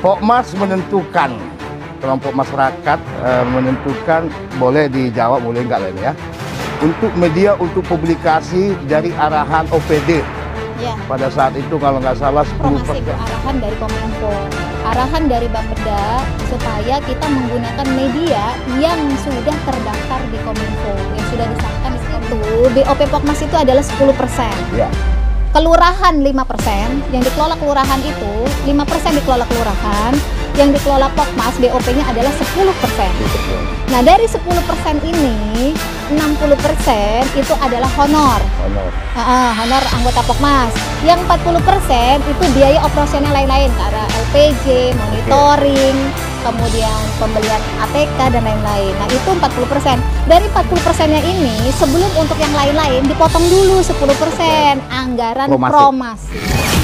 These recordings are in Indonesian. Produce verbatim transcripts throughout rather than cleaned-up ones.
Pokmas menentukan, kelompok masyarakat e, menentukan, boleh dijawab, boleh enggak lain ya, untuk media untuk publikasi dari arahan O P D. Ya. Pada saat itu kalau nggak salah sepuluh persen. Informasi itu arahan dari Kominfo, arahan dari Bapeda supaya kita menggunakan media yang sudah terdaftar di Kominfo, yang sudah disahkan di situ. B O P Pokmas itu adalah sepuluh persen. Ya. Kelurahan lima persen, yang dikelola kelurahan itu lima persen dikelola kelurahan, yang dikelola Pokmas B O P-nya adalah sepuluh persen. Nah, dari sepuluh persen ini enam puluh persen itu adalah honor. Honor. Uh, honor anggota Pokmas. Yang empat puluh persen itu biaya operasional lain-lain, karena L P J, monitoring, kemudian pembelian A T K dan lain-lain. Nah, itu empat puluh persen. Dari empat puluh persennya ini, sebelum untuk yang lain-lain dipotong dulu sepuluh persen anggaran promasi.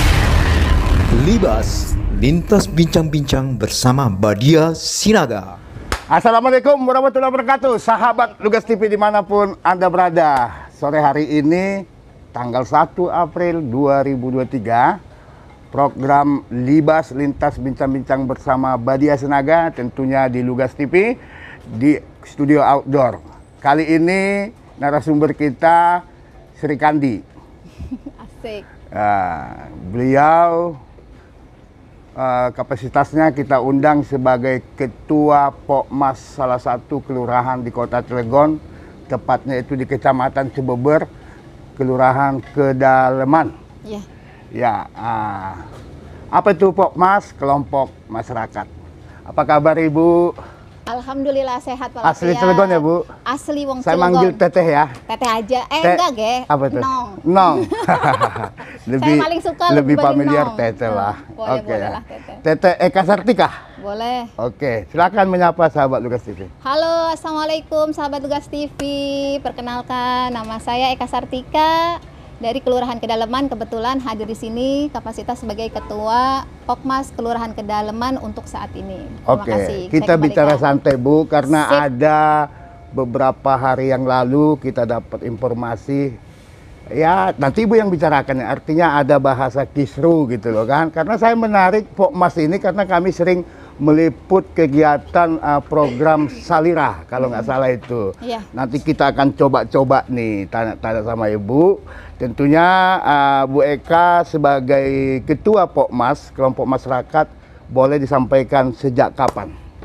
Libas, lintas bincang-bincang bersama Badia Sinaga. Assalamualaikum warahmatullahi wabarakatuh, sahabat Lugas T V dimanapun Anda berada. Sore hari ini, tanggal satu April dua ribu dua puluh tiga, program Libas Lintas Bincang-Bincang bersama Badia Sinaga, tentunya di Lugas T V, di studio outdoor. Kali ini narasumber kita Sri Kandi. Asik. Nah, beliau Uh, kapasitasnya kita undang sebagai Ketua Pokmas salah satu kelurahan di Kota Cilegon, tepatnya itu di Kecamatan Cibeber, Kelurahan Kedaleman. Ya. Ya. Uh, apa itu Pokmas? Kelompok masyarakat. Apa kabar Ibu? Alhamdulillah sehat Pak. Asli Cilegon ya Bu? Asli Wong Cilegon. Saya manggil Teteh ya. Teteh aja. Eh Te enggak ge. Apa itu? Nong. Nong. lebih, Saya paling suka lebih familiar nong. Teteh lah. Boleh, Oke ya. lah, Teteh. Teteh Eka Sartika. Boleh. Oke, silakan menyapa sahabat Lugas T V. Halo, assalamualaikum sahabat Lugas T V. Perkenalkan, nama saya Eka Sartika dari Kelurahan Kedaleman. Kebetulan hadir di sini kapasitas sebagai Ketua Pokmas Kelurahan Kedaleman untuk saat ini. Terima Oke, kasih. kita bicara santai Bu, karena Sip. ada beberapa hari yang lalu kita dapat informasi. Ya, nanti Ibu yang bicarakan, artinya ada bahasa kisru gitu loh kan. Karena saya menarik Pokmas ini karena kami sering meliput kegiatan uh, program Salirah, kalau nggak salah itu. Iya. Nanti kita akan coba-coba nih, tanya-tanya sama Ibu. Tentunya uh, Bu Eka sebagai Ketua Pokmas, kelompok masyarakat, boleh disampaikan sejak kapan?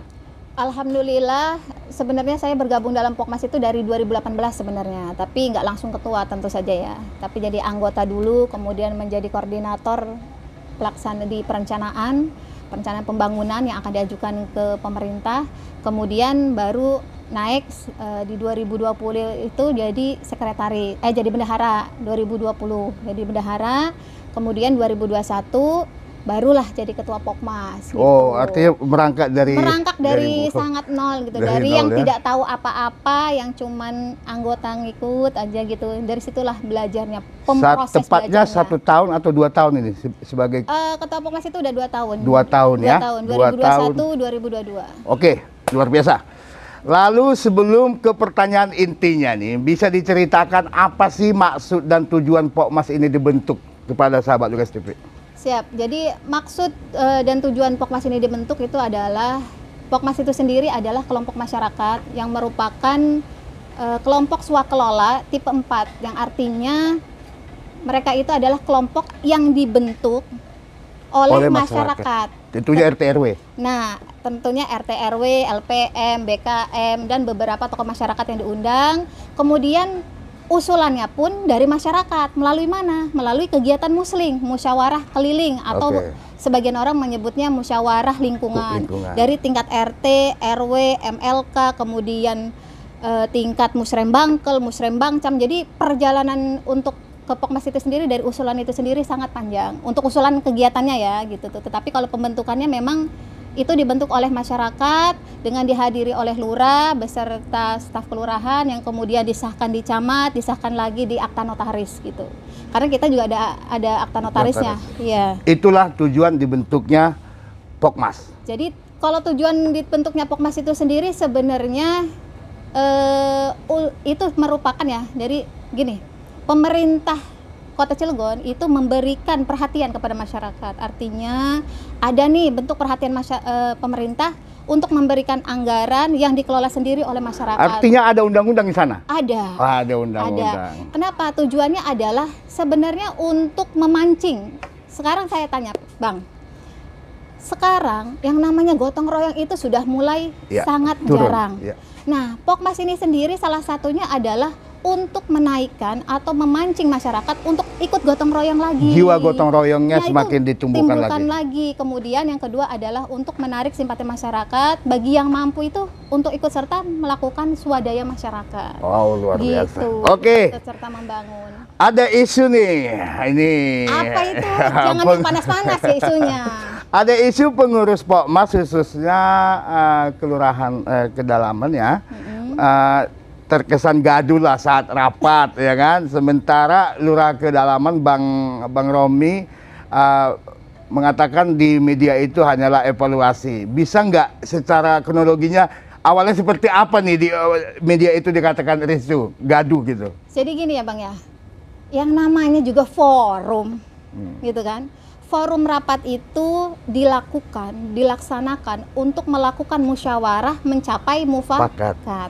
Alhamdulillah, sebenarnya saya bergabung dalam Pokmas itu dari dua ribu delapan belas sebenarnya, tapi nggak langsung ketua tentu saja ya. Tapi jadi anggota dulu, kemudian menjadi koordinator pelaksana di perencanaan, perencanaan pembangunan yang akan diajukan ke pemerintah. Kemudian baru naik uh, di dua ribu dua puluh itu jadi sekretaris, eh jadi bendahara dua ribu dua puluh, jadi bendahara. Kemudian dua ribu dua puluh satu barulah jadi ketua Pokmas. Gitu. Oh, artinya berangkat dari berangkat dari, dari sangat nol gitu, dari, dari nol, yang ya? Tidak tahu apa-apa, yang cuman anggota ngikut aja gitu. Dari situlah belajarnya, pemproses tepatnya belajarnya. Satu tahun atau dua tahun ini sebagai uh, ketua Pokmas itu udah dua tahun. Dua tahun dua ya. Tahun, dua ribu dua puluh satu dua ribu dua puluh dua. Oke, luar biasa. Lalu sebelum ke pertanyaan intinya nih, bisa diceritakan apa sih maksud dan tujuan Pokmas ini dibentuk kepada sahabat Lugas T V? Siap. Jadi maksud uh, dan tujuan Pokmas ini dibentuk itu adalah, Pokmas itu sendiri adalah kelompok masyarakat yang merupakan uh, kelompok swakelola tipe empat, yang artinya mereka itu adalah kelompok yang dibentuk oleh, oleh masyarakat. masyarakat. Tentunya R T R W. Nah, tentunya R T R W, L P M, B K M, dan beberapa tokoh masyarakat yang diundang. Kemudian usulannya pun dari masyarakat. Melalui mana? Melalui kegiatan musling, musyawarah keliling, atau okay. sebagian orang menyebutnya musyawarah lingkungan. lingkungan. Dari tingkat R T, R W, M L K, kemudian eh, tingkat musrembangkel, musrembangcam. Jadi perjalanan untuk ke Pokmas itu sendiri, dari usulan itu sendiri sangat panjang. Untuk usulan kegiatannya ya gitu tuh. Tetapi kalau pembentukannya memang itu dibentuk oleh masyarakat dengan dihadiri oleh lurah beserta staf kelurahan, yang kemudian disahkan di camat, disahkan lagi di akta notaris gitu. Karena kita juga ada ada akta notarisnya. Iya. Itulah tujuan dibentuknya Pokmas. Jadi kalau tujuan dibentuknya Pokmas itu sendiri sebenarnya eh, itu merupakan ya dari gini. Pemerintah Kota Cilegon itu memberikan perhatian kepada masyarakat. Artinya ada nih bentuk perhatian masya, uh, pemerintah untuk memberikan anggaran yang dikelola sendiri oleh masyarakat. Artinya ada undang-undang di sana? Ada. Oh, ada undang-undang. Ada. Kenapa? Tujuannya adalah sebenarnya untuk memancing. Sekarang saya tanya, Bang. Sekarang yang namanya gotong royong itu sudah mulai ya, sangat turun. jarang. Ya. Nah, Pokmas ini sendiri salah satunya adalah untuk menaikkan atau memancing masyarakat untuk ikut gotong royong lagi. Jiwa gotong royongnya Ya, semakin ditumbuhkan lagi. lagi. Kemudian yang kedua adalah untuk menarik simpati masyarakat bagi yang mampu itu untuk ikut serta melakukan swadaya masyarakat. Wow, luar gitu. biasa. Oke. Ikut serta membangun. Ada isu nih, ini. Apa itu? Jangan yang panas-panas ya isunya. Ada isu pengurus Pokmas khususnya uh, kelurahan uh, Kedalaman ya. Mm-hmm. uh, terkesan gaduh lah saat rapat ya kan, sementara Lurah Kedalaman Bang Bang Romi uh, mengatakan di media itu hanyalah evaluasi. Bisa nggak secara kronologinya awalnya seperti apa nih di uh, media itu dikatakan risu, gaduh gitu? Jadi gini ya Bang ya, yang namanya juga forum hmm. gitu kan. Forum rapat itu dilakukan, dilaksanakan untuk melakukan musyawarah mencapai mufakat.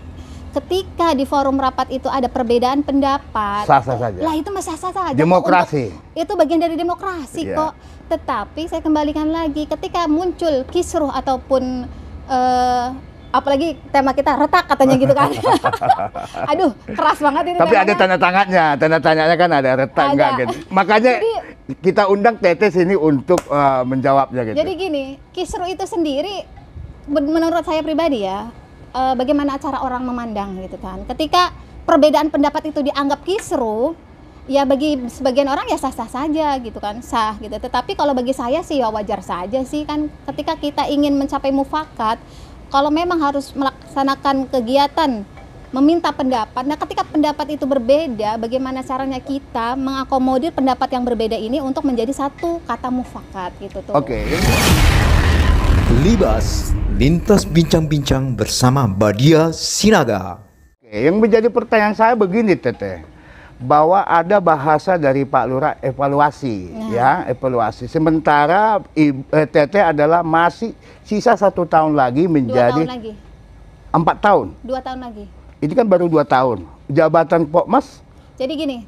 Ketika di forum rapat itu ada perbedaan pendapat, sah-sah saja. Lah itu masih sah-sah saja. Demokrasi. Untuk, itu bagian dari demokrasi yeah. kok. Tetapi saya kembalikan lagi, ketika muncul kisruh ataupun uh, apalagi tema kita retak katanya gitu kan. Aduh, keras banget ini. Tapi temanya. ada tanda tangannya, tanda tanyanya kan ada retak enggak gitu. Makanya jadi, kita undang Tete sini untuk uh, menjawabnya gitu. Jadi gini, kisruh itu sendiri menurut saya pribadi ya, uh, bagaimana cara orang memandang gitu kan. Ketika perbedaan pendapat itu dianggap kisruh, ya bagi sebagian orang ya sah-sah saja gitu kan, sah gitu. Tetapi kalau bagi saya sih ya wajar saja sih kan, ketika kita ingin mencapai mufakat, kalau memang harus melaksanakan kegiatan meminta pendapat, nah ketika pendapat itu berbeda, bagaimana caranya kita mengakomodir pendapat yang berbeda ini untuk menjadi satu kata mufakat gitu tuh. Oke. Okay. Libas, lintas bincang-bincang bersama Badia Sinaga. Oke, yang menjadi pertanyaan saya begini Teteh, bahwa ada bahasa dari Pak Lurah evaluasi, nah. ya evaluasi. Sementara Teteh adalah masih sisa satu tahun lagi menjadi dua tahun lagi. empat tahun. Dua tahun lagi. Ini kan baru dua tahun. Jabatan Pokmas? Jadi gini,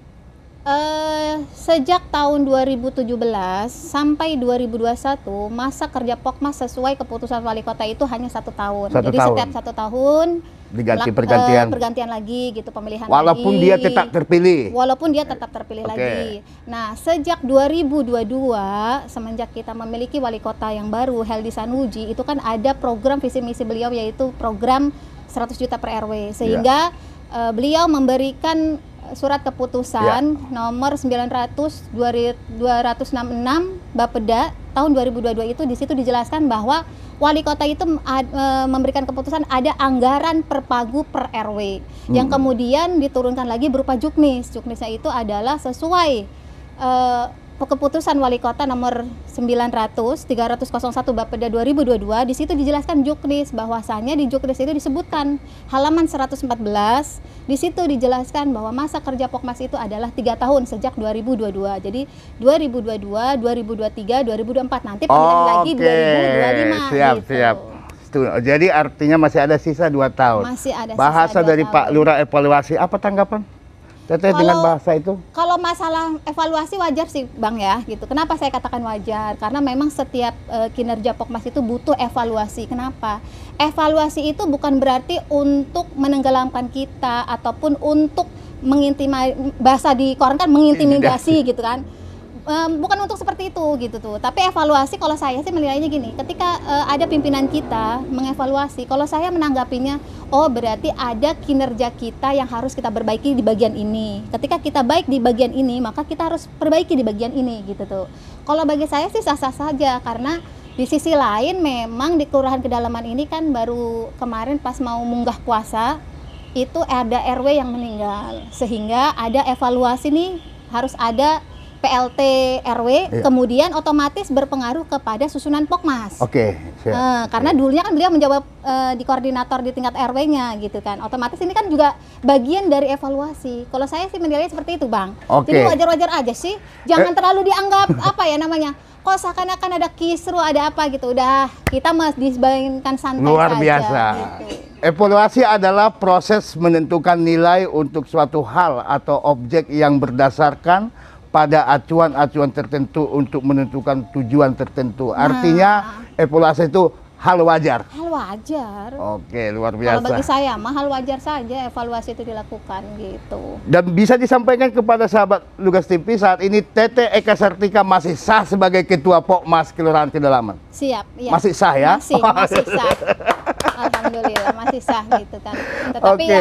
uh, sejak tahun dua ribu tujuh belas sampai dua ribu dua puluh satu masa kerja Pokmas sesuai keputusan wali kota itu hanya satu tahun. Satu Jadi tahun. setiap satu tahun diganti lak, pergantian. Uh, pergantian lagi gitu, pemilihan walaupun lagi. dia tetap terpilih. Walaupun dia tetap terpilih okay. lagi. Nah, sejak dua ribu dua puluh dua semenjak kita memiliki wali kota yang baru, Heldi Sanuji, itu kan ada program visi misi beliau yaitu program seratus juta per R W, sehingga yeah. uh, beliau memberikan surat keputusan yeah. nomor sembilan ratus dua ratus enam puluh enam Bapeda tahun dua ribu dua puluh dua itu, di situ dijelaskan bahwa wali kota itu ad, e, memberikan keputusan ada anggaran per pagu per R W hmm. yang kemudian diturunkan lagi berupa juknis. Juknisnya itu adalah sesuai e, keputusan wali kota nomor sembilan ratus tiga ratus satu Bapeda dua ribu dua puluh dua. Di situ dijelaskan juknis, bahwasannya di juknis itu disebutkan halaman seratus empat belas, di situ dijelaskan bahwa masa kerja Pokmas itu adalah tiga tahun sejak dua ribu dua puluh dua. Jadi dua ribu dua puluh dua, dua ribu dua puluh tiga, dua ribu dua puluh empat, nanti pemilihan oh, lagi okay. dua ribu dua puluh lima. Siap, gitu. siap. Jadi artinya masih ada sisa dua tahun. Masih ada bahasa sisa dua dari tahun. Pak Lurah evaluasi, apa tanggapan Teteh dengan bahasa itu? Kalau masalah evaluasi wajar sih Bang ya gitu. Kenapa saya katakan wajar? Karena memang setiap uh, kinerja Pokmas itu butuh evaluasi. Kenapa? Evaluasi itu bukan berarti untuk menenggelamkan kita ataupun untuk mengintimidasi, bahasa di koran kan mengintimidasi gitu kan. Um, bukan untuk seperti itu gitu tuh. Tapi evaluasi kalau saya sih melihatnya gini, ketika uh, ada pimpinan kita mengevaluasi, kalau saya menanggapinya, oh berarti ada kinerja kita yang harus kita perbaiki di bagian ini. Ketika kita baik di bagian ini, maka kita harus perbaiki di bagian ini gitu tuh. Kalau bagi saya sih sah-sah saja, karena di sisi lain memang di Kelurahan Kedalaman ini kan baru kemarin pas mau munggah puasa itu ada R W yang meninggal, sehingga ada evaluasi nih, harus ada P L T R W, iya. kemudian otomatis berpengaruh kepada susunan Pokmas. Oke, Oke. Eh, karena dulunya kan beliau menjawab eh, di koordinator di tingkat R W-nya gitu kan. Otomatis ini kan juga bagian dari evaluasi. Kalau saya sih menilai seperti itu, Bang. Oke. Jadi wajar-wajar aja sih. Jangan terlalu dianggap apa ya namanya. Kok seakan-akan ada kisru, ada apa gitu. Udah, kita mas disebagikan santai Luar saja. biasa. Gitu. Evaluasi adalah proses menentukan nilai untuk suatu hal atau objek yang berdasarkan pada acuan-acuan tertentu untuk menentukan tujuan tertentu. Artinya evaluasi itu hal wajar. Hal wajar. Oke, luar Kalau bagi biasa. saya mah hal wajar saja evaluasi itu dilakukan gitu. Dan bisa disampaikan kepada sahabat Lugas T V saat ini Tete Eka Sartika masih sah sebagai Ketua Pokmas Kelurahan Kedalaman. Siap, iya. Masih sah ya? Masih, masih sah. Alhamdulillah masih sah gitu kan. Tetapi Oke. ya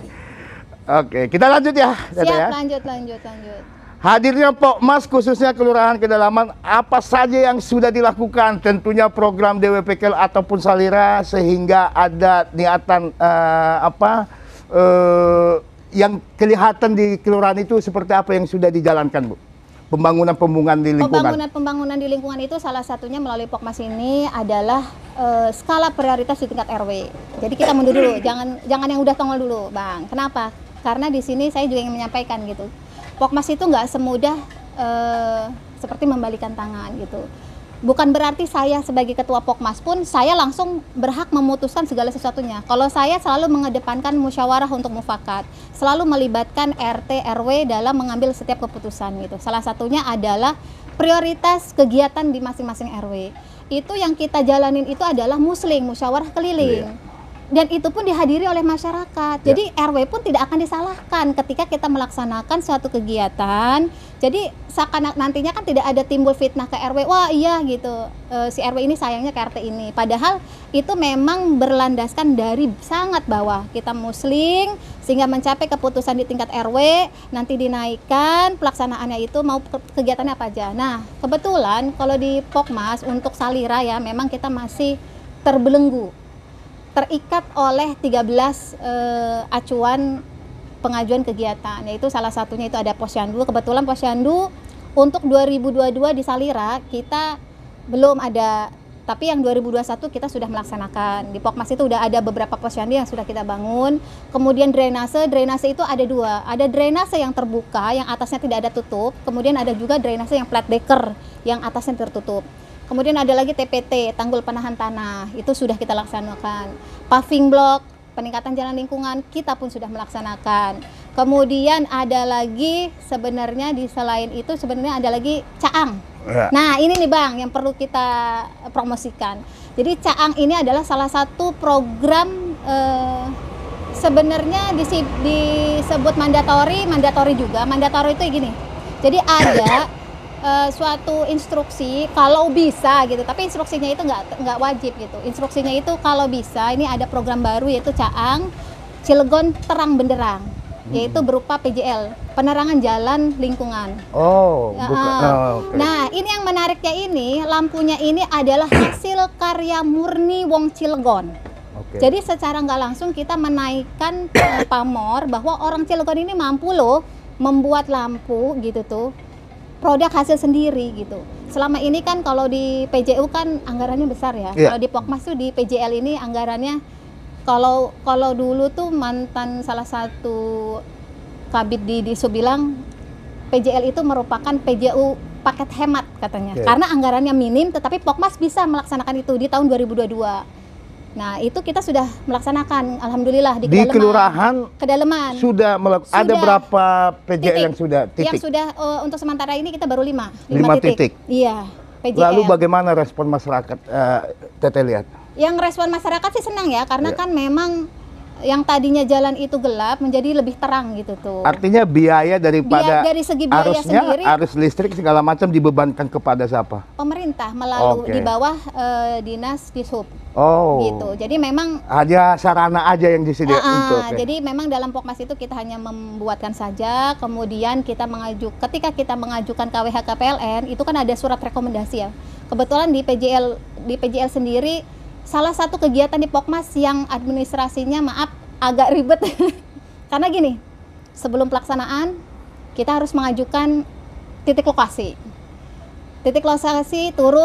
Oke, kita lanjut ya, Tete siap, ya. lanjut, lanjut, lanjut. Hadirnya Pokmas khususnya Kelurahan Kedalaman, apa saja yang sudah dilakukan? Tentunya program D W P K L ataupun Salira sehingga ada niatan eh, apa eh, yang kelihatan di kelurahan itu seperti apa yang sudah dijalankan, Bu? Pembangunan-pembangunan di lingkungan. Pembangunan-pembangunan di lingkungan itu salah satunya melalui Pokmas ini adalah eh, skala prioritas di tingkat R W. Jadi kita mundur dulu, jangan jangan yang udah tongol dulu, Bang. Kenapa? Karena di sini saya juga ingin menyampaikan gitu. Pokmas itu nggak semudah eh, seperti membalikan tangan gitu. Bukan berarti saya sebagai ketua Pokmas pun saya langsung berhak memutuskan segala sesuatunya. Kalau saya selalu mengedepankan musyawarah untuk mufakat, selalu melibatkan R T R W dalam mengambil setiap keputusan gitu. Salah satunya adalah prioritas kegiatan di masing-masing R W. Itu yang kita jalanin itu adalah musling, musyawarah keliling. Iya. Dan itu pun dihadiri oleh masyarakat. Jadi R W pun tidak akan disalahkan ketika kita melaksanakan suatu kegiatan. Jadi seakan nantinya kan tidak ada timbul fitnah ke R W. Wah iya gitu, e, si R W ini sayangnya ke R T ini. Padahal itu memang berlandaskan dari sangat bawah. Kita musling sehingga mencapai keputusan di tingkat R W. Nanti dinaikkan pelaksanaannya itu mau kegiatannya apa aja. Nah kebetulan kalau di Pokmas untuk Salira ya memang kita masih terbelenggu, terikat oleh tiga belas eh, acuan pengajuan kegiatan, yaitu salah satunya itu ada Posyandu. Kebetulan Posyandu untuk dua ribu dua puluh dua di Salira kita belum ada, tapi yang dua ribu dua puluh satu kita sudah melaksanakan. Di Pokmas itu udah ada beberapa Posyandu yang sudah kita bangun. Kemudian drainase, drainase itu ada dua, ada drainase yang terbuka yang atasnya tidak ada tutup, kemudian ada juga drainase yang flat decker yang atasnya tertutup. Kemudian ada lagi T P T, tanggul penahan tanah, itu sudah kita laksanakan. Paving block, peningkatan jalan lingkungan, kita pun sudah melaksanakan. Kemudian ada lagi sebenarnya di selain itu sebenarnya ada lagi Caang. Ya. Nah ini nih Bang yang perlu kita promosikan. Jadi Caang ini adalah salah satu program eh, sebenarnya disi- disebut mandatori, mandatori juga. Mandatori itu gini, jadi ada Uh, suatu instruksi kalau bisa gitu, tapi instruksinya itu nggak nggak wajib gitu. Instruksinya itu kalau bisa, ini ada program baru yaitu Caang Cilegon Terang Benderang, yaitu berupa P J L, penerangan jalan lingkungan. Oh, Ya, bukan. ah. Oh, oke. Nah ini yang menariknya ini lampunya ini adalah hasil karya murni Wong Cilegon. Oke. Jadi secara nggak langsung kita menaikkan uh, pamor bahwa orang Cilegon ini mampu loh membuat lampu gitu tuh, produk hasil sendiri gitu. Selama ini kan kalau di P J U kan anggarannya besar ya. Iya. Kalau di Pokmas tuh di P J L ini anggarannya kalau kalau dulu tuh mantan salah satu kabid di Disu bilang P J L itu merupakan P J U paket hemat katanya. Oke. Karena anggarannya minim tetapi Pokmas bisa melaksanakan itu di tahun dua ribu dua puluh dua. Nah, itu kita sudah melaksanakan alhamdulillah di, Di kedalaman. kelurahan Kedalaman. sudah melak- ada Sudah. berapa P J L Titik. yang sudah titik? Yang sudah uh, untuk sementara ini kita baru lima, Lima titik. Iya, P J L. Lalu bagaimana respon masyarakat, eh, Tete lihat? Yang respon masyarakat sih senang ya, karena Iya. kan memang yang tadinya jalan itu gelap menjadi lebih terang gitu tuh. Artinya biaya daripada Biaya- dari segi biaya arusnya, sendiri, arus listrik segala macam dibebankan kepada siapa? Pemerintah melalui Oke. di bawah uh, dinas Dishub Oh, gitu. Jadi memang hanya sarana aja yang disediakan Ah, untuk. ah, jadi memang dalam Pokmas itu kita hanya membuatkan saja, kemudian kita mengajuk, ketika kita mengajukan K W H K P L N itu kan ada surat rekomendasi ya. Kebetulan di P J L di P J L sendiri salah satu kegiatan di Pokmas yang administrasinya maaf agak ribet karena gini, sebelum pelaksanaan kita harus mengajukan titik lokasi. Titik lokasi turun,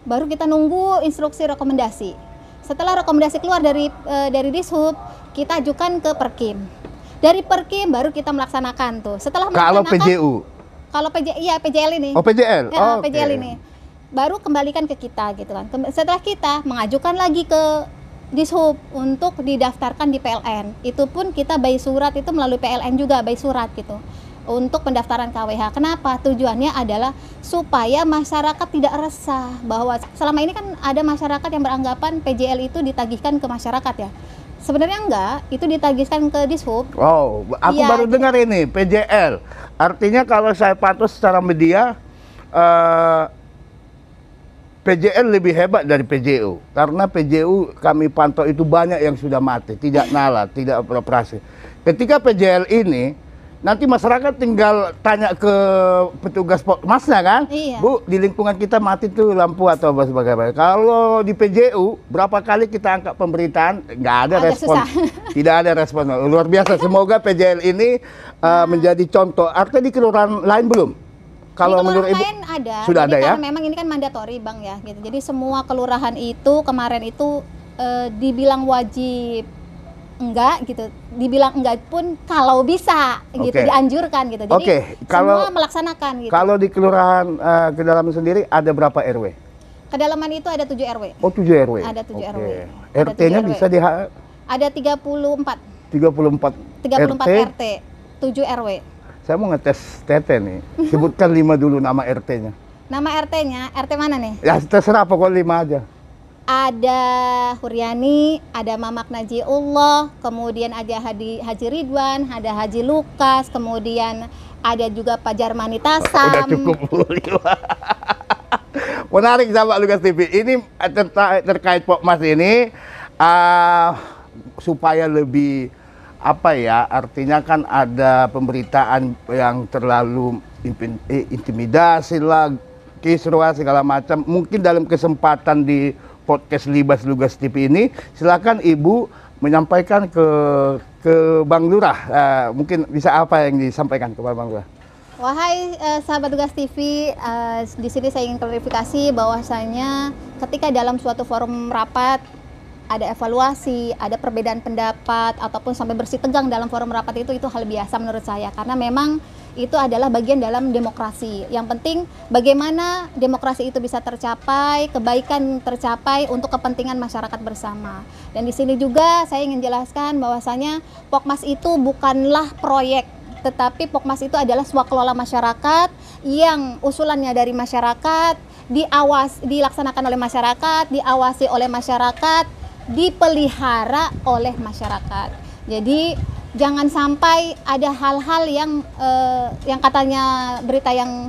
baru kita nunggu instruksi rekomendasi. Setelah rekomendasi keluar dari e, dari Dishub, kita ajukan ke Perkim. Dari Perkim baru kita melaksanakan tuh. Setelah Kalau P J U? Kalau P J, iya P J L ini. Oh P J L? Ya, oh, P J L okay. ini. Baru kembalikan ke kita gitu kan. Setelah kita mengajukan lagi ke Dishub untuk didaftarkan di P L N. Itu pun kita by surat itu melalui P L N juga, by surat gitu. Untuk pendaftaran K W H. Kenapa? Tujuannya adalah supaya masyarakat tidak resah bahwa selama ini kan ada masyarakat yang beranggapan P J L itu ditagihkan ke masyarakat ya. Sebenarnya enggak, itu ditagihkan ke Dishub. Oh, aku ya, baru dengar ini P J L. Artinya kalau saya pantau secara media, uh, P J L lebih hebat dari P J U. Karena P J U kami pantau itu banyak yang sudah mati, tidak nalar, tidak beroperasi. Ketika P J L ini, nanti masyarakat tinggal tanya ke petugas Pokmasnya kan, iya. Bu, di lingkungan kita mati tuh lampu atau apa sebagainya. Kalau di P J U, berapa kali kita angkat pemberitaan, nggak ada Agak respon, susah. tidak ada respon. Luar biasa. Semoga P J L ini uh, menjadi contoh. Artinya di kelurahan lain belum? Kalau di menurut Ibu lain ada. sudah Jadi ada ya? karena memang ini kan mandatori Bang ya, gitu. Jadi semua kelurahan itu kemarin itu eh, dibilang wajib enggak gitu, dibilang enggak pun kalau bisa gitu, Oke. dianjurkan gitu. Jadi Oke, kalau- semua melaksanakan gitu. Kalau di kelurahan uh, kedalaman sendiri ada berapa R W? Kedalaman itu ada tujuh R W. Oh tujuh R W. Ada tujuh Oke. R W. Ada R T-nya tujuh R W. bisa di Ada tiga puluh empat tiga puluh empat tiga puluh empat R T. R T, tujuh R W. Saya mau ngetes Tete nih. Sebutkan lima dulu nama R T-nya. Nama R T-nya, R T mana nih? Ya terserah, pokoknya lima aja. Ada Huryani, ada Mamak Najiullah, kemudian ada Haji, Haji Ridwan, ada Haji Lukas, kemudian ada juga Pak Jarmani Tasam. Udah cukup Bu. Menarik sahabat Lukas T V. Ini terta- terkait Pokmas ini uh, supaya lebih apa ya, artinya kan ada pemberitaan yang terlalu impin- eh, intimidasi lah, kisruh segala macam. Mungkin dalam kesempatan di podcast Libas Lugas T V ini, silakan Ibu menyampaikan ke ke Bang Lurah. Uh, mungkin bisa apa yang disampaikan kepada Bang Lurah? Wahai eh, sahabat Tugas T V, eh, di sini saya ingin klarifikasi bahwasanya ketika dalam suatu forum rapat ada evaluasi, ada perbedaan pendapat ataupun sampai bersih tegang dalam forum rapat itu itu hal biasa menurut saya, karena memang itu adalah bagian dalam demokrasi. Yang penting bagaimana demokrasi itu bisa tercapai, kebaikan tercapai untuk kepentingan masyarakat bersama. Dan di sini juga saya ingin jelaskan bahwasanya Pokmas itu bukanlah proyek, tetapi Pokmas itu adalah swakelola masyarakat yang usulannya dari masyarakat, diawas, dilaksanakan oleh masyarakat, diawasi oleh masyarakat, dipelihara oleh masyarakat. Jadi jangan sampai ada hal-hal yang eh, yang katanya berita yang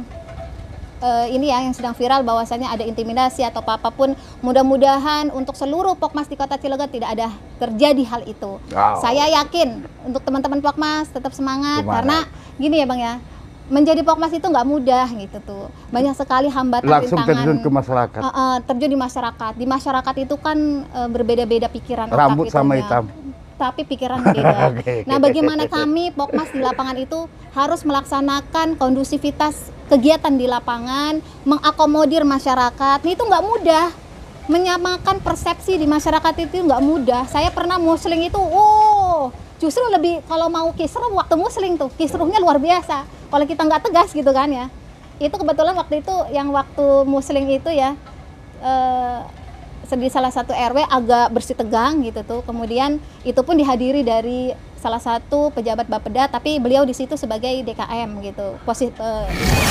eh, ini ya yang sedang viral bahwasanya ada intimidasi atau apapun. Mudah-mudahan untuk seluruh Pokmas di Kota Cilegon tidak ada terjadi hal itu. Wow. Saya yakin untuk teman-teman Pokmas tetap semangat, Semangat. karena gini ya Bang ya, menjadi Pokmas itu nggak mudah gitu tuh. Banyak sekali hambatan, Langsung rintangan. terjun ke masyarakat. Uh, uh, terjun di masyarakat. Di masyarakat itu kan uh, berbeda-beda pikiran. Rambut otak sama itunya. hitam. Tapi pikiran beda. Oke. Nah, bagaimana kami Pokmas di lapangan itu harus melaksanakan kondusivitas kegiatan di lapangan, mengakomodir masyarakat. Ini itu nggak mudah. Menyamakan persepsi di masyarakat itu nggak mudah. Saya pernah musling itu, oh, justru lebih kalau mau kisruh waktu musling tuh, kisruhnya luar biasa. Kalau kita nggak tegas gitu kan ya. Itu kebetulan waktu itu yang waktu musling itu ya, eh, di salah satu R W agak bersih tegang gitu tuh. Kemudian itu pun dihadiri dari salah satu pejabat Bapeda, tapi beliau di situ sebagai D K M gitu. Posit, eh,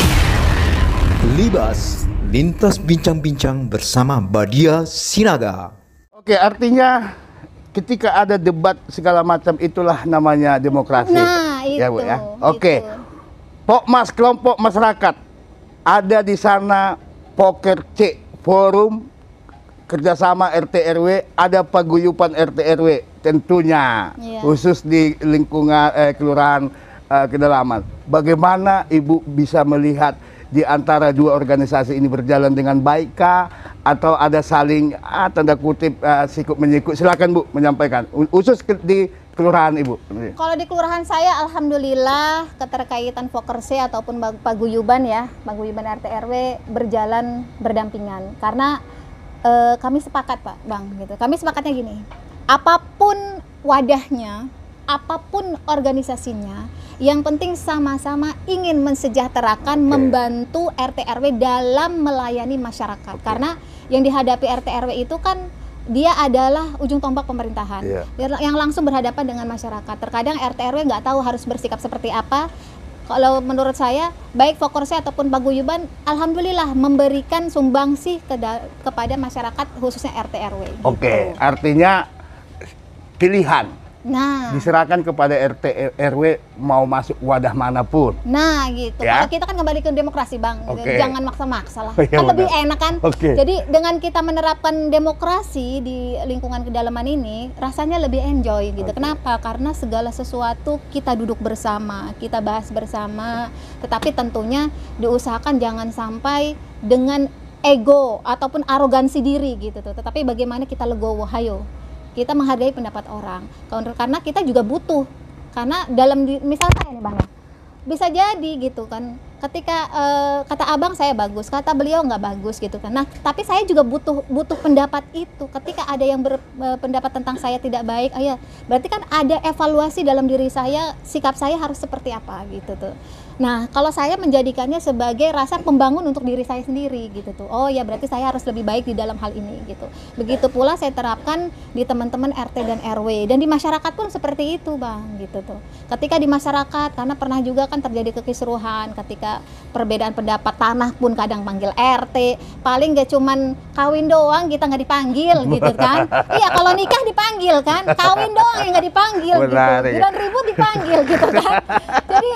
Libas, lintas bincang-bincang bersama Badia Sinaga. Oke, artinya ketika ada debat segala macam itulah namanya demokrasi. Nah, Ya, Bu, itu, ya. Oke. itu. Pokmas kelompok masyarakat ada di sana, Poker C, forum kerjasama R T R W, ada paguyupan R T R W tentunya, Iya. khusus di lingkungan eh, kelurahan eh, kedalaman. Bagaimana Ibu bisa melihat di antara dua organisasi ini berjalan dengan baik kah, atau ada saling ah, tanda kutip eh, sikut menyikut? Silakan Bu menyampaikan, khusus ke, di kelurahan Ibu. Kalau di kelurahan saya, alhamdulillah keterkaitan Fokerse ataupun bag- paguyuban ya, paguyuban R T R W berjalan berdampingan. Karena eh, kami sepakat Pak Bang gitu. Kami sepakatnya gini, apapun wadahnya, apapun organisasinya, yang penting sama-sama ingin mensejahterakan, Oke. membantu R T R W dalam melayani masyarakat. Oke. Karena yang dihadapi R T R W itu kan dia adalah ujung tombak pemerintahan. Iya. Dia yang langsung berhadapan dengan masyarakat. Terkadang R T R W nggak tahu harus bersikap seperti apa. Kalau menurut saya, baik Fokorse ataupun Paguyuban, alhamdulillah memberikan sumbangsih ke kepada masyarakat khususnya R T R W. Oke, gitu. artinya pilihan Nah, diserahkan kepada R T R W mau masuk wadah manapun. nah gitu. Ya. Kalau kita kan kembali ke demokrasi Bang, gitu. Oke. Jangan maksa-maksa lah. Iya, Kan lebih benar. enak kan. Oke. Jadi dengan kita menerapkan demokrasi di lingkungan kedalaman ini, rasanya lebih enjoy gitu. Oke. Kenapa? Karena segala sesuatu kita duduk bersama, kita bahas bersama. Tetapi tentunya diusahakan jangan sampai dengan ego ataupun arogansi diri gitu tuh. Tetapi bagaimana kita legowo, hayo. Kita menghargai pendapat orang karena kita juga butuh, karena dalam di- misalnya saya nih Bang ya, bisa jadi gitu kan, ketika eh, kata abang saya bagus, kata beliau nggak bagus gitu kan. Nah tapi saya juga butuh butuh pendapat itu. Ketika ada yang berpendapat tentang saya tidak baik, oh ya berarti kan ada evaluasi dalam diri saya, sikap saya harus seperti apa gitu tuh. Nah, kalau saya menjadikannya sebagai rasa pembangun untuk diri saya sendiri gitu tuh. Oh ya, berarti saya harus lebih baik di dalam hal ini gitu. Begitu pula saya terapkan di teman-teman R T dan R W, dan di masyarakat pun seperti itu, Bang, gitu tuh. Ketika di masyarakat, karena pernah juga kan terjadi kekisruhan, ketika perbedaan pendapat tanah pun kadang panggil R T, paling gak cuman kawin doang kita nggak dipanggil gitu kan. Iya, kalau nikah dipanggil kan, kawin doang yang nggak dipanggil Benar, gitu. ya. Bilang ribut dipanggil gitu kan. Jadi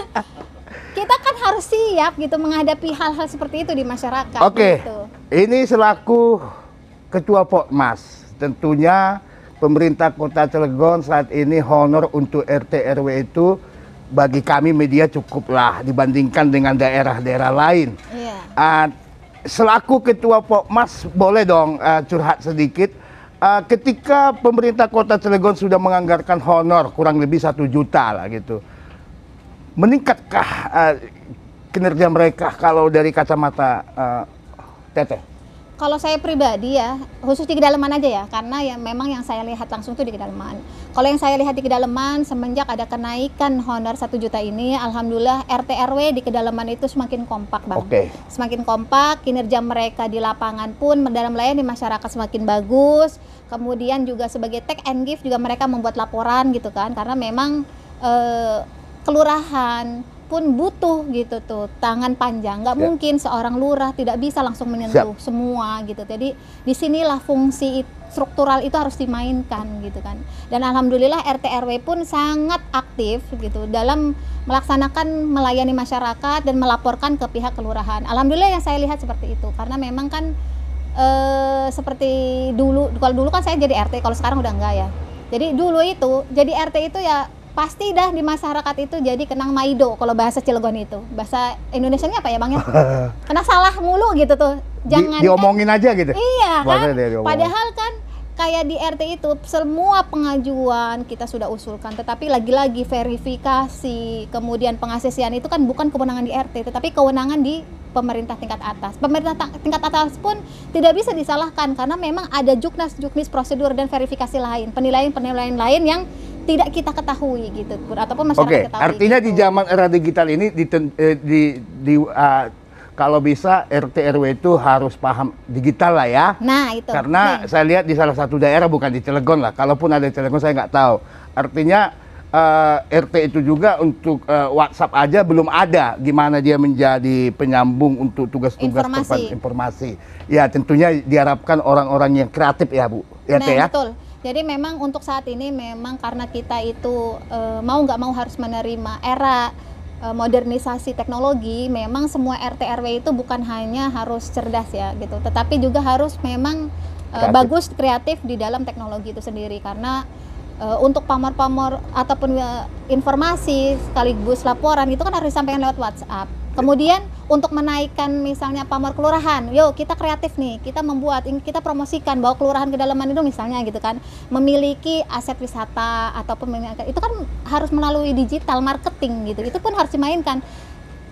kita kan harus siap gitu menghadapi hal-hal seperti itu di masyarakat. Oke, Gitu. ini selaku Ketua Pokmas, tentunya pemerintah Kota Cilegon saat ini honor untuk R T R W itu bagi kami media cukuplah dibandingkan dengan daerah-daerah lain. Iya. Uh, selaku Ketua Pokmas, boleh dong uh, curhat sedikit. Uh, ketika pemerintah Kota Cilegon sudah menganggarkan honor kurang lebih satu juta lah gitu, meningkatkah uh, kinerja mereka kalau dari kacamata uh, Teteh? Kalau saya pribadi ya, khusus di kedalaman aja ya, karena ya memang yang saya lihat langsung itu di kedalaman. Kalau yang saya lihat di kedalaman, semenjak ada kenaikan honor satu juta ini, alhamdulillah R T R W di kedalaman itu semakin kompak, Bang. Oke. Semakin kompak, kinerja mereka di lapangan pun dalam melayani masyarakat semakin bagus. Kemudian juga sebagai take and give juga mereka membuat laporan gitu kan, karena memang eh, kelurahan pun butuh gitu tuh tangan panjang, nggak Ya. mungkin seorang lurah tidak bisa langsung menyentuh semua gitu. Jadi disinilah fungsi it- struktural itu harus dimainkan gitu kan. Dan alhamdulillah R T R W pun sangat aktif gitu dalam melaksanakan melayani masyarakat dan melaporkan ke pihak kelurahan. Alhamdulillah yang saya lihat seperti itu, karena memang kan eh, seperti dulu, kalau dulu kan saya jadi R T, kalau sekarang udah enggak ya. Jadi dulu itu jadi R T itu ya pasti dah di masyarakat itu jadi kenang maido kalau bahasa Cilegon itu. Bahasa Indonesianya apa ya Bang ya? Kena salah mulu gitu tuh. Jangan Di, diomongin aja gitu. Iya kan? Bahasanya dia diomongin. Padahal kan kayak di R T itu semua pengajuan kita sudah usulkan, tetapi lagi-lagi verifikasi, kemudian pengasesian itu kan bukan kewenangan di R T, tetapi kewenangan di pemerintah tingkat atas. Pemerintah ta- tingkat atas pun tidak bisa disalahkan karena memang ada juknis-juknis prosedur dan verifikasi lain, penilaian-penilaian lain yang tidak kita ketahui gitu, ataupun masyarakat Oke, ketahui. artinya gitu. di zaman era digital ini di, eh, di, di uh, kalau bisa R T R W itu harus paham digital lah ya. Nah itu. Karena Nih. saya lihat di salah satu daerah, bukan di Cilegon lah. Kalaupun ada di Cilegon saya nggak tahu. Artinya eh, R T itu juga untuk eh, WhatsApp aja belum ada. Gimana dia menjadi penyambung untuk tugas-tugas Informasi. tempat informasi. Ya tentunya diharapkan orang-orang yang kreatif ya Bu. Ya Nah, Teh ya. betul. Jadi memang untuk saat ini memang karena kita itu e, mau nggak mau harus menerima era e, modernisasi teknologi, memang semua R T R W itu bukan hanya harus cerdas ya gitu, tetapi juga harus memang e, Kreatif. bagus kreatif di dalam teknologi itu sendiri, karena e, untuk pamor-pamor ataupun e, informasi sekaligus laporan itu kan harus disampaikan lewat WhatsApp. Kemudian untuk menaikkan misalnya pamor kelurahan, yuk kita kreatif nih, kita membuat, kita promosikan bahwa kelurahan kedalaman itu misalnya gitu kan, memiliki aset wisata ataupun memiliki, itu kan harus melalui digital marketing gitu, itu pun harus dimainkan.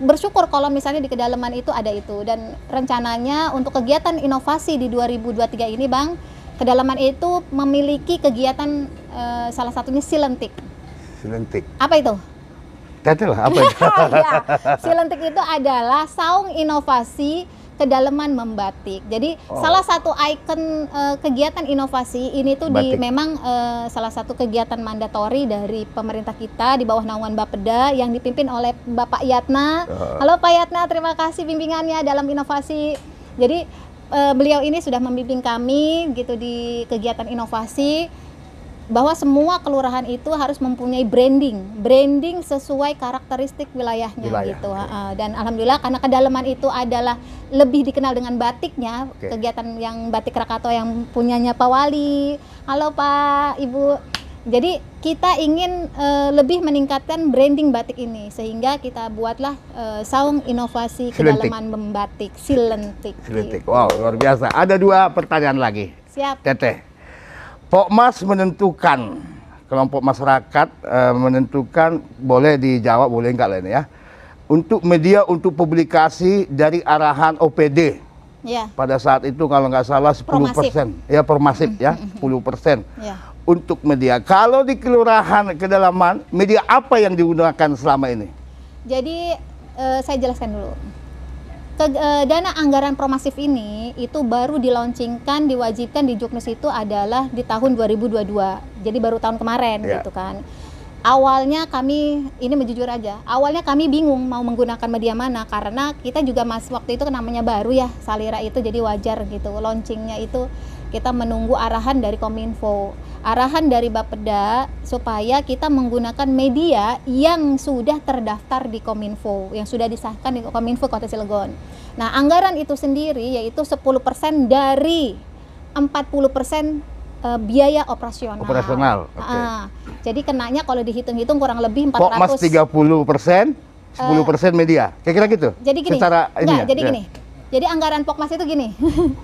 bersyukur kalau misalnya di kedalaman itu ada itu, dan rencananya untuk kegiatan inovasi di dua ribu dua puluh tiga ini Bang, kedalaman itu memiliki kegiatan uh, salah satunya silentik. Silentik. Apa itu? Tete lah, apa itu? Ya, silentik itu adalah saung inovasi kedalaman membatik. Jadi oh. salah satu ikon uh, kegiatan inovasi ini tuh di memang uh, salah satu kegiatan mandatori dari pemerintah kita di bawah naungan Bapeda yang dipimpin oleh Bapak Yatna. Uh. Halo Pak Yatna, terima kasih bimbingannya dalam inovasi. Jadi uh, beliau ini sudah membimbing kami gitu di kegiatan inovasi, bahwa semua kelurahan itu harus mempunyai branding, branding sesuai karakteristik wilayahnya Wilayah, gitu. Okay. Dan alhamdulillah karena kedalaman itu adalah lebih dikenal dengan batiknya, okay. kegiatan yang batik Krakatau yang punyanya Pak Wali. Halo Pak, Ibu. Jadi kita ingin uh, lebih meningkatkan branding batik ini, sehingga kita buatlah uh, saung inovasi Silentik. kedalaman membatik, silentik. Silentik. Gitu. Wow, luar biasa. Ada dua pertanyaan lagi. Siap. Teteh. Pokmas menentukan, kelompok masyarakat uh, menentukan, boleh dijawab, boleh enggak lah ini ya, untuk media untuk publikasi dari arahan O P D. Ya. Pada saat itu kalau nggak salah sepuluh persen. Ya, permasif ya, sepuluh persen. Ya. Untuk media. Kalau di kelurahan kedalaman, media apa yang digunakan selama ini? Jadi uh, saya jelaskan dulu. Ke, uh, dana anggaran promasif ini itu baru dilaunchingkan, diwajibkan di Juknis itu adalah di tahun dua ribu dua puluh dua. Jadi baru tahun kemarin yeah. gitu kan. Awalnya kami, ini menjujur aja, awalnya kami bingung mau menggunakan media mana, karena kita juga mas waktu itu namanya baru ya Salira itu, jadi wajar gitu. Launchingnya itu kita menunggu arahan dari Kominfo, arahan dari Bapeda supaya kita menggunakan media yang sudah terdaftar di Kominfo, yang sudah disahkan di Kominfo Kota Cilegon. Nah, anggaran itu sendiri yaitu sepuluh persen dari empat puluh persen uh, biaya operasional. Operasional. Okay. Uh, jadi kenanya kalau dihitung-hitung kurang lebih empat ratus. Pokmas tiga puluh persen, sepuluh persen media. Kira-kira gitu. Jadi gini. Secara enggak, ini ya? Jadi ya. gini. Jadi anggaran Pokmas itu gini.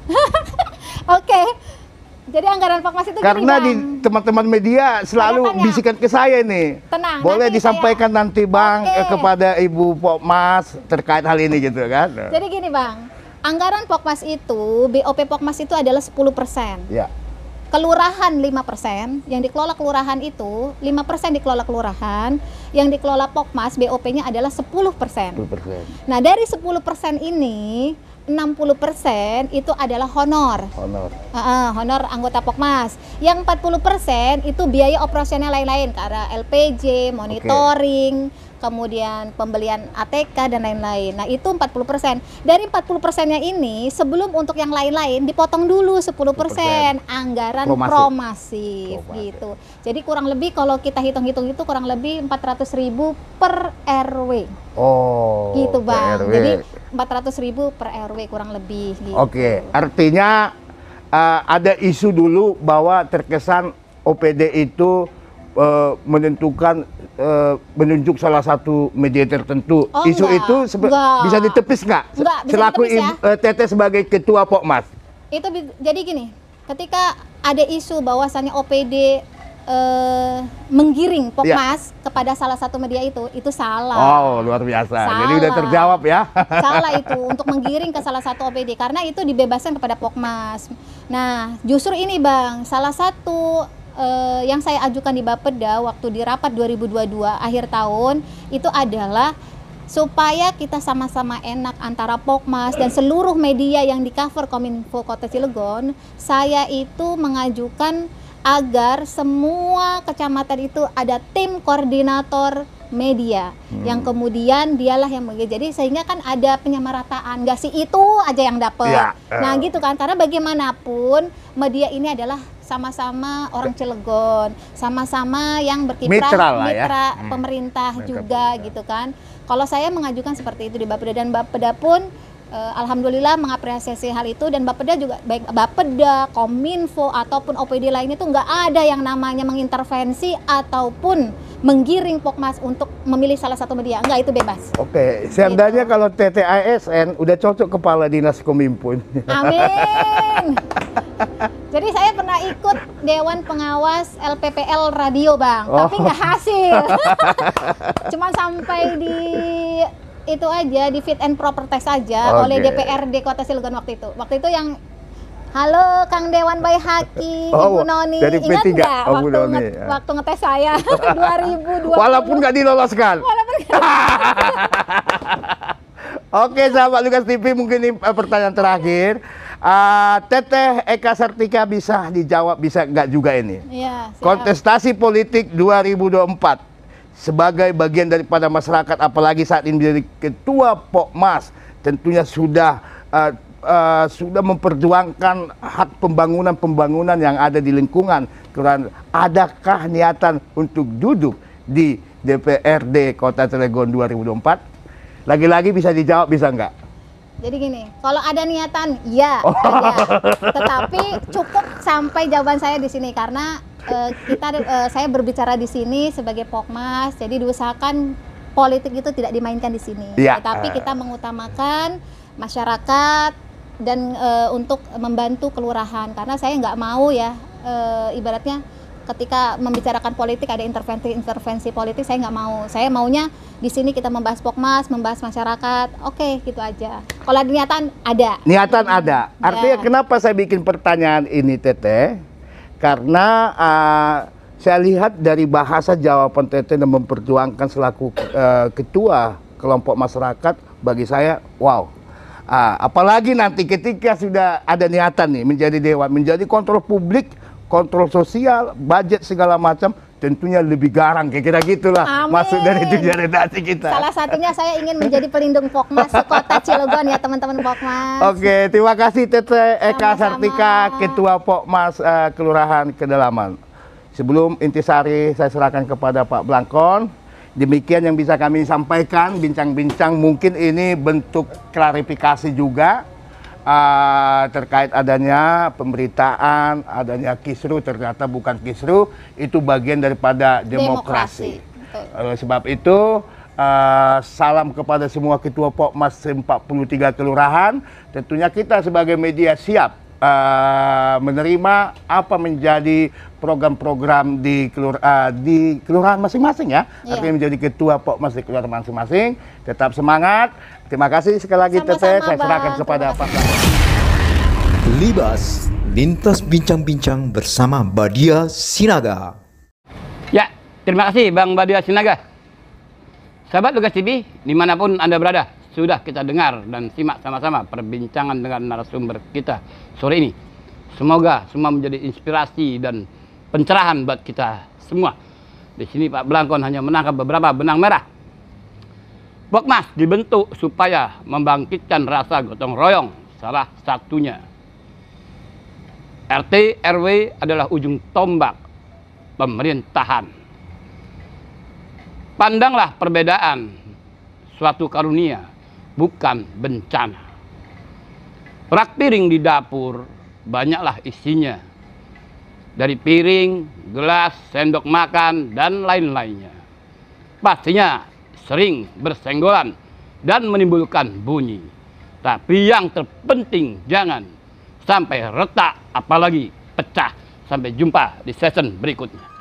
Oke, okay. Jadi anggaran Pokmas itu karena gini, Bang. Di teman-teman media selalu tanya, bisikan ke saya nih. Tenang. Boleh nanti disampaikan saya... nanti Bang okay. kepada Ibu Pokmas terkait hal ini gitu kan. Jadi gini Bang, anggaran Pokmas itu, B O P Pokmas itu adalah sepuluh persen. Ya. Kelurahan lima persen, yang dikelola kelurahan itu lima persen dikelola kelurahan, yang dikelola Pokmas B O P-nya adalah sepuluh persen. sepuluh persen. Nah, dari sepuluh persen ini enam puluh persen itu adalah honor. Honor. Uh, uh, honor anggota Pokmas. Yang empat puluh persen itu biaya operasional lain-lain, karena L P J, monitoring, okay. kemudian pembelian A T K dan lain-lain. Nah, itu empat puluh persen. Dari empat puluh persennya ini, sebelum untuk yang lain-lain dipotong dulu sepuluh persen anggaran promasif, promasif gitu. Jadi kurang lebih kalau kita hitung-hitung itu kurang lebih empat ratus ribu per R W. Oh. Gitu, Bang. Jadi empat ratus ribu per R W kurang lebih gitu. Oke, artinya uh, ada isu dulu bahwa terkesan O P D itu uh, menentukan uh, menunjuk salah satu media tertentu. Oh, isu enggak, itu enggak. Bisa ditepis nggak? Enggak, bisa selaku ditepis, ya? uh, Teteh sebagai ketua Pokmas. Itu jadi gini, ketika ada isu bahwasannya O P D Uh, menggiring Pokmas ya. kepada salah satu media itu, itu salah. Oh, luar biasa. Salah. Jadi udah terjawab ya. Salah itu, untuk menggiring ke salah satu O P D, karena itu dibebaskan kepada Pokmas. Nah, justru ini Bang, salah satu uh, yang saya ajukan di Bapeda waktu di rapat dua ribu dua puluh dua akhir tahun, itu adalah supaya kita sama-sama enak antara Pokmas dan seluruh media yang di cover Kominfo Kota Cilegon, saya itu mengajukan agar semua kecamatan itu ada tim koordinator media hmm. yang kemudian dialah yang begitu. Jadi sehingga kan ada penyamarataan, nggak sih itu aja yang dapat. Ya. Nah gitu kan, karena bagaimanapun media ini adalah sama-sama orang Cilegon, sama-sama yang berkiprah mitra, mitra ya. pemerintah hmm. juga mitra. gitu kan. Kalau saya mengajukan seperti itu di Bapeda, dan Bapeda pun Uh, alhamdulillah mengapresiasi hal itu, dan Bapeda juga, baik Bapeda, Kominfo ataupun O P D lainnya itu nggak ada yang namanya mengintervensi ataupun menggiring Pokmas untuk memilih salah satu media, enggak, itu bebas. Oke, seandainya gitu. Kalau T T A S N udah cocok kepala dinas Kominfo. Amin. Jadi saya pernah ikut Dewan Pengawas L P P L Radio Bang, oh. tapi nggak hasil. Cuman sampai di itu aja, di fit and proper test aja Oke. oleh D P R D Kota Cilegon waktu itu. Waktu itu yang halo Kang Dewan Bayi Haki, Oh, Ibu Noni, dari P ingat tiga. nggak Oh, Bu waktu, Noni, nge- ya. waktu ngetes saya dua ribu dua puluh. Walaupun nggak diloloskan. Walaupun nggak- Oke, sahabat Lukas T V, mungkin ini eh, pertanyaan terakhir. Ah, Teteh Eka Sartika bisa dijawab, bisa nggak juga ini? Iya, siap. Kontestasi politik dua ribu dua puluh empat sebagai bagian daripada masyarakat, apalagi saat ini menjadi ketua Pokmas, tentunya sudah uh, uh, sudah memperjuangkan hak pembangunan-pembangunan yang ada di lingkungan kelurahan. Adakah niatan untuk duduk di D P R D Kota Cilegon dua ribu dua puluh empat? Lagi-lagi bisa dijawab, bisa nggak? Jadi gini, kalau ada niatan, ya, Oh. ada. Tetapi cukup sampai jawaban saya di sini karena eh, kita, eh, saya berbicara di sini sebagai Pokmas, jadi diusahakan politik itu tidak dimainkan di sini. Ya. Tetapi kita mengutamakan masyarakat dan eh, untuk membantu kelurahan karena saya nggak mau ya, eh, ibaratnya ketika membicarakan politik ada intervensi-intervensi politik, saya nggak mau. Saya maunya di sini kita membahas Pokmas, membahas masyarakat. Oke, gitu aja. Kalau ada niatan ada. Niatan ada. Artinya Ya. kenapa saya bikin pertanyaan ini, Teteh? Karena uh, saya lihat dari bahasa jawaban Teteh dan memperjuangkan selaku uh, ketua kelompok masyarakat, bagi saya wow. Uh, apalagi nanti ketika sudah ada niatan nih menjadi dewan, menjadi kontrol publik, kontrol sosial, budget segala macam, tentunya lebih garang, kira-kira gitulah Amin. maksud dari tujuan redaksi kita. Salah satunya saya ingin menjadi pelindung Pokmas Kota Cilegon ya teman-teman Pokmas. Oke, terima kasih Teteh Eka Sama-sama. Sartika, Ketua Pokmas uh, Kelurahan Kedalaman. Sebelum intisari saya serahkan kepada Pak Blangkon. Demikian yang bisa kami sampaikan, bincang-bincang, mungkin ini bentuk klarifikasi juga uh, terkait adanya pemberitaan, adanya kisru, ternyata bukan kisru, itu bagian daripada demokrasi. Demokrasi. Betul. Oleh sebab itu, uh, salam kepada semua ketua Pokmas empat puluh tiga kelurahan. Tentunya kita sebagai media siap uh, menerima apa menjadi program-program di, kelur, uh, di kelurahan masing-masing ya. Iya. Artinya menjadi ketua Pokmas di kelurahan masing-masing. Tetap semangat. Terima kasih sekali lagi Sama-sama, Teteh. Saya Bang. serahkan kepada Terima Pak. Libas, lintas bincang-bincang bersama Badia Sinaga. Ya, terima kasih Bang Badia Sinaga. Sahabat Lukas T V, dimanapun Anda berada, sudah kita dengar dan simak sama-sama perbincangan dengan narasumber kita sore ini. Semoga semua menjadi inspirasi dan pencerahan buat kita semua. Di sini Pak Blangkon hanya menangkap beberapa benang merah. Pokmas dibentuk supaya membangkitkan rasa gotong royong, salah satunya. R T R W adalah ujung tombak pemerintahan. Pandanglah perbedaan suatu karunia, bukan bencana. Rak piring di dapur, banyaklah isinya. Dari piring, gelas, sendok makan, dan lain-lainnya. Pastinya sering bersenggolan dan menimbulkan bunyi. Tapi yang terpenting jangan sampai retak, apalagi pecah. Sampai jumpa di season berikutnya.